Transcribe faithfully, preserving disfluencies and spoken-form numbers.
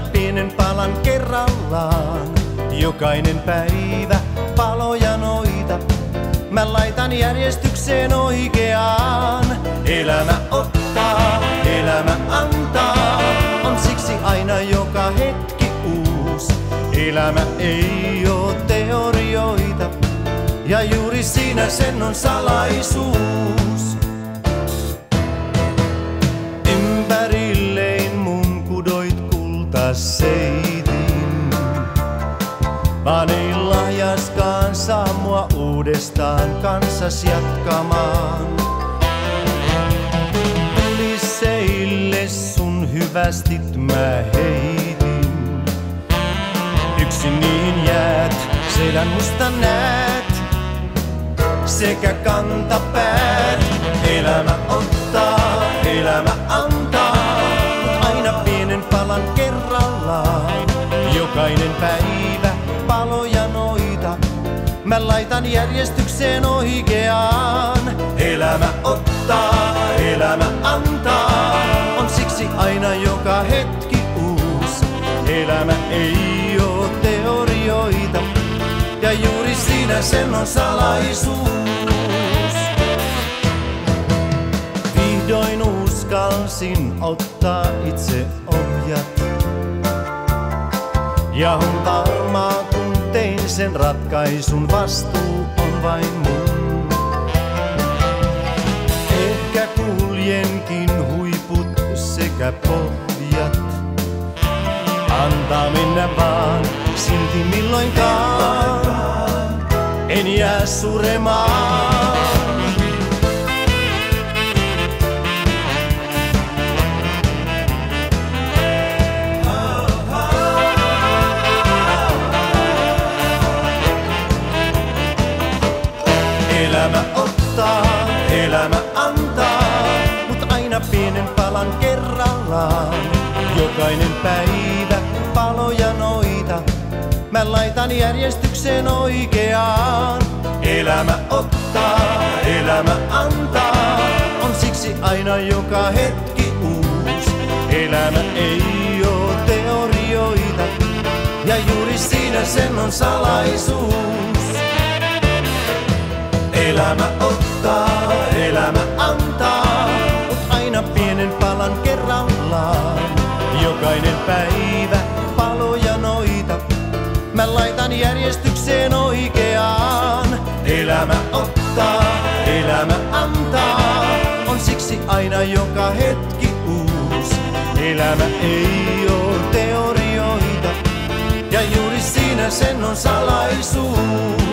pienen palan kerrallaan. Jokainen päivä paloja noita, mä laitan järjestykseen oikeaan. Elämä ottaa, elämä antaa, on siksi aina joka hetki uus. Elämä ei oo teorioita, ja juuri siinä sen on salaisuus. Ympärillein mun kudoit kultaseitin, vaan ei lahjaskaan saa mua uudestaan kanssas jatkamaan. Kulisseille sun hyvästit mä heitin, yksin niihin jäät, selän musta näet, sekä kantapäät. Elämä ottaa, elämä antaa, mut aina pienen palan kerrallaan. Jokainen päivä paloja noita, mä laitan järjestykseen oikeaan. Elämä ottaa, elämä antaa, on siksi aina joka hetki uus. Elämä ei oo teorioita, ja juuri siinä sen on salaisuus. Vihdoin uskalsin ottaa itse ohjat, ja on varmaa kun tein sen ratkaisun, vastuu on vain mun. Ehkä kuljenkin huiput sekä pohjat, antaa mennä vaan, silti milloinkaan en jää suremaan. Elämä ottaa, elämä antaa, mut aina pienen palan kerrallaan. Jokainen päivä paloja noita, mä laitan järjestykseen oikeaan. Elämä ottaa, elämä antaa, on siksi aina joka hetki uus. Elämä ei oo teorioita, ja juuri siinä sen on salaisuus. Elämä ottaa, elämä antaa, mut aina pienen palan kerrallaan. Jokainen päivä paloja noita, mä laitan järjestykseen oikeaan. Elämä ottaa, elämä antaa, on siksi aina joka hetki uus. Elämä ei oo teorioita, ja juuri siinä sen on salaisuus.